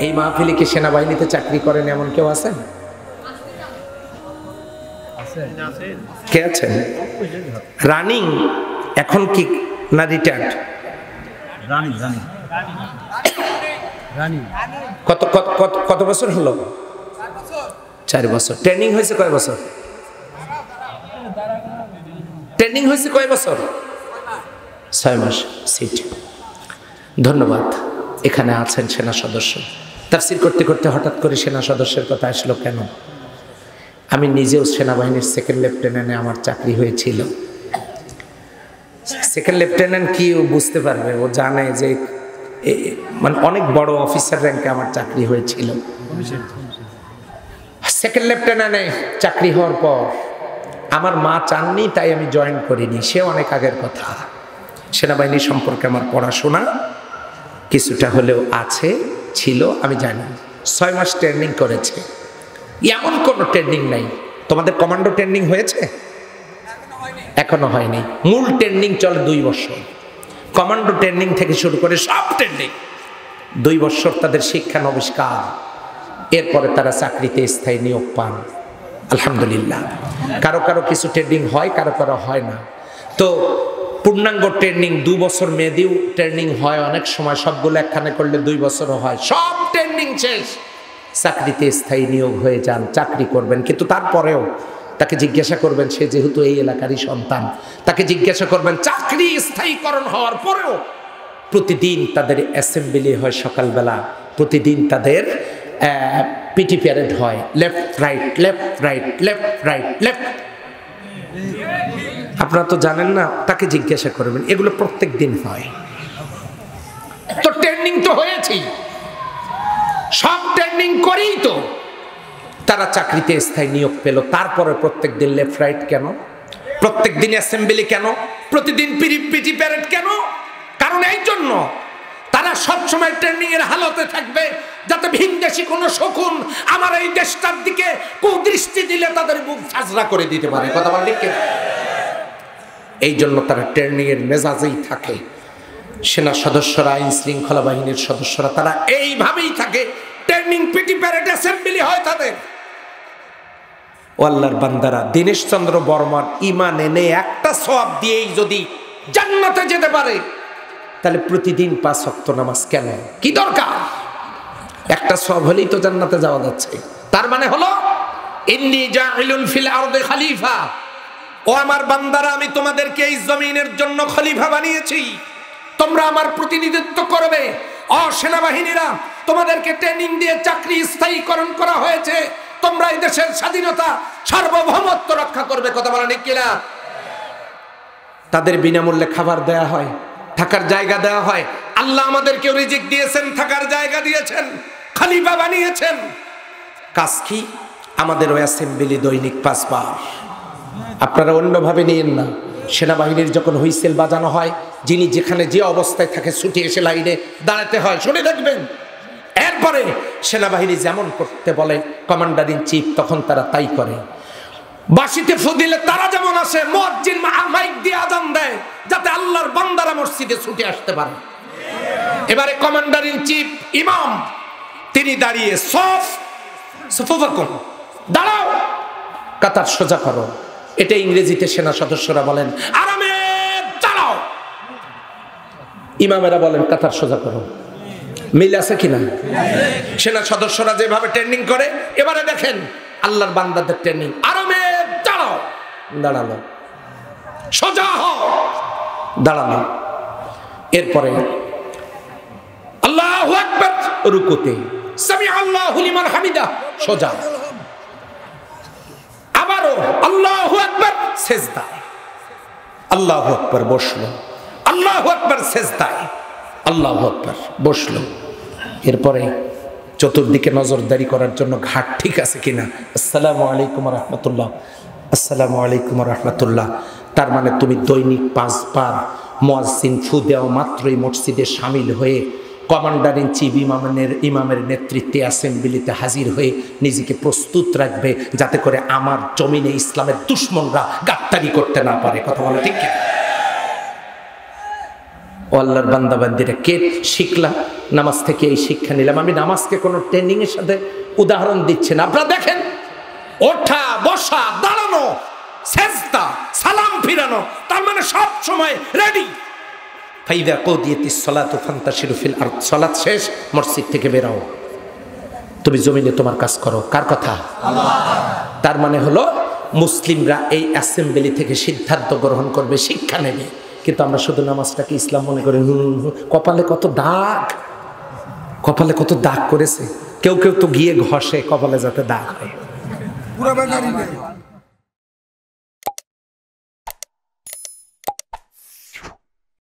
এই মাহফিলে কি সেনাবাহিনীতে চাকরি করেন এমন কেউ আছেন? কে আছেন? রানিং এখন কি না রিটায়ার্ড? কত কত কত বছর হলো? 4 বছর। ট্রেনিং হয়েছে কয় বছর? ট্রেনিং হয়েছে কয় বছর? 6 মাস। সিট। ধন্যবাদ। এখানে আছেন সেনা সদস্য। তাফসীর করতে করতে হঠাৎ করে সেনা সদস্যের কথা আসলো কেন? আমি নিজেও সেনাবাহিনীর সেকেন্ড লেফটেন্যান্টে আমার চাকরি হয়েছিল। সেকেন্ড লেফটেন্যান্ট কি ও বুঝতে পারবে, ও জানে যে মানে অনেক বড় অফিসার র্যাঙ্কে আমার চাকরি হয়েছিল। সেকেন্ড লেফটেন্যান্টে চাকরি হওয়ার পর আমার মা চাননি, তাই আমি জয়েন করিনি। সে অনেক আগের কথা। সেনাবাহিনী সম্পর্কে আমার পড়াশোনা কিছুটা হলেও আছে, ছিল, আমি জানি। 6 মাস ট্রেনিং করেছে। এমন কোনো ট্রেনিং নাই। তোমাদের কমান্ডো ট্রেনিং হয়েছে? এখনো হয়নি। মূল ট্রেনিং চলে 2 বছর। কমান্ডো ট্রেনিং থেকে শুরু করে সব ট্রেনিং 2 বছর তাদের শিক্ষা নবিষ্কার। এরপরে তারা চাকরিতে স্থায়ী নিয়োগ পান আলহামদুলিল্লাহ। কারো কারো কিছু ট্রেনিং হয়, কারো কারো হয় না। তো পূর্ণাঙ্গ ট্রেনিং 2 বছর মেয়াদিও ট্রেনিং হয় অনেক সময়। সবগুলো একখানে করলে 2 বছরও হয়। সব ট্রেনিং শেষ, চাকরিতে স্থায়ী নিয়োগ হয়ে যান, চাকরি করবেন। কিন্তু তারপরেও তাকে জিজ্ঞাসা করবেন, সে যেহেতু এই এলাকারই সন্তান, তাকে জিজ্ঞাসা করবেন চাকরি স্থায়ীকরণ হওয়ার পরেও প্রতিদিন তাদের অ্যাসেম্বলি হয় সকালবেলা, প্রতিদিন তাদের পিটি প্যারেড হয়, left right left right left right left. আপনারা তো জানেন না, তাকে জিজ্ঞাসা করবেন। এগুলো প্রত্যেক দিন হয়। তো ট্রেনিং তো হয়েছে, সব ট্রেনিং করেই তো তারা চাকরিতে স্থায়ী নিয়োগ পেল। তারপরে প্রত্যেক দিন লেফট রাইট কেন? প্রত্যেক দিন অ্যাসেম্বলি কেন? প্রতিদিন পিটি প্যারেড কেন? কারণ এই জন্য তারা সবসময় ট্রেনিং এর হালতে থাকবে, যাতে ভিনদেশি কোনো শকুন আমার এই দেশটার দিকে কুদৃষ্টি দিলে তাদের মুখ ফাজরা করে দিতে পারে। কথা বল ঠিক? এই জন্য তারা ট্রেনিং এর মেজাজেই থাকে। সেনা সদস্যরা, আইন শৃঙ্খলা বাহিনীর সদস্যরা তারা এইভাবেই থাকে। ট্রেনিং, পিটি প্যারেড, অ্যাসেম্বলি হয় তাদের। ও আল্লাহর বান্দারা, দীনেশ চন্দ্র বর্মার ঈমান এনে একটা সওয়াব দিয়েই যদি জান্নাতে যেতে পারে, তাহলে প্রতিদিন 5 ওয়াক্ত নামাজ কেন? কি দরকার? একটা সওয়াব হলেই তো জান্নাতে যাওয়া যাচ্ছে। তার মানে হলো ইন্নী জাইলুন ফিল আরদি খলিফা। ও আমার বান্দারা, আমি তোমাদেরকে এই জমিনের জন্য খলিফা বানিয়েছি, তোমরা আমার প্রতিনিধিত্ব করবে। সেনাবাহিনীরা, তোমাদেরকে ট্রেনিং দিয়ে চাকরি স্থায়ীকরণ করা হয়েছে, তোমরা এই দেশের স্বাধীনতা, সার্বভৌমত্ব রক্ষা করবে। কথা বলা ঠিক কিনা? তাদের বিনামূল্যে খাবার দেয়া হয়, থাকার জায়গা দেওয়া হয়। আল্লাহ আমাদেরকে রিজিক দিয়েছেন, থাকার জায়গা দিয়েছেন, খলিফা বানিয়েছেন। কাজ কি? আমাদের ওই অ্যাসেম্বলি দৈনিক 5 বার। আপনারা অন্যভাবে নিয়েন না। সেনাবাহিনীর যখন হুইসেল বাজানো হয়, যিনি যেখানে যে অবস্থায় থাকে ছুটে এসে লাইনে দাঁড়াতে হয়, শুনে দেখবেন। এরপরে সেনাবাহিনী যেমন করতে বলে কমান্ডার ইন চিফ, তখন তারা তাই করে। বাসিতে ফু দিলে তারা যেমন আসে, মুয়াজ্জিন মাইক দিয়ে আযান দেয়, যাতে আল্লাহর বান্দারা মসজিদে ছুটে আসতে পারে। এবারে কমান্ডার ইন চিফ ইমাম, তিনি দাঁড়িয়ে সফুফাকুম, দাঁড়াও, কাতার সোজা করো। এটা ইংরেজিতে সেনা সদস্যরা বলেন আরামে চালাও, ইমামেরা বলেন কাতার সোজা করো। মিল আছে কিনা? সেনা সদস্যরা যেভাবে ট্রেনিং করে, এবারে দেখেন আল্লাহর বান্দাদের ট্রেনিং। আরামে চালাও, দাঁড়ালো, সোজা হও, দাঁড়ালো। এরপরে আল্লাহু আকবার, রুকুতে, সামিআ আল্লাহু লিমান হামিদা, সোজা। আবারও আল্লাহু আকবার, সেজদায়। আল্লাহু আকবার, বসলো। আল্লাহু আকবার, সেজদায়। আল্লাহু আকবার, বসলো। এরপরে চতুর্দিকে নজরদারি করার জন্য ঘাট ঠিক আছে কিনা। আসসালামু আলাইকুম ওয়া রাহমাতুল্লাহ, আসসালামু আলাইকুম ওয়া রাহমাতুল্লাহ। তার মানে তুমি দৈনিক 5 বার মুয়াজ্জিন ফু দেওয়া মাত্রই মসজিদে শামিল হয়ে কমান্ডার ইন চিফ ইমামের নেতৃত্বে অ্যাসেম্বলিতে হাজির হয়ে নিজেকে প্রস্তুত রাখবে, যাতে করে আমার জমিনে ইসলামের দুশমনরা গাদ্দারি করতে না পারে। কথা বলা ঠিক কিনা? ও আল্লাহর বান্দা বান্দিরা, কে শিখলাম নামাজ থেকে? এই শিক্ষা নিলাম। আমি নামাজকে কোনো ট্রেনিং এর সাথে উদাহরণ দিচ্ছি না। আপনারা দেখেন, ওঠা, বসা, দাঁড়ানো, সেজদা, সালাম ফিরানো, তার মানে সব সময় রেডি। ফাইদা কুদিয়াতিস সালাতু ফান্তাশিরু ফিল আরদ, সালাত শেষ, মসজিদ থেকে বের হও, তুমি জমিনে তোমার কাজ করো। কার কথা? আল্লাহ। তার মানে হলো মুসলিমরা এই অ্যাসেম্বলি থেকে সিদ্ধান্ত গ্রহণ করবে, শিক্ষা নেবে। কিন্তু আমরা শুধু নামাজটাকে ইসলাম মনে করি। কপালে কত দাগ, কপালে কত দাগ করেছে। কেউ কেউ তো গিয়ে ঘষে কপালে যাতে দাগ হয়।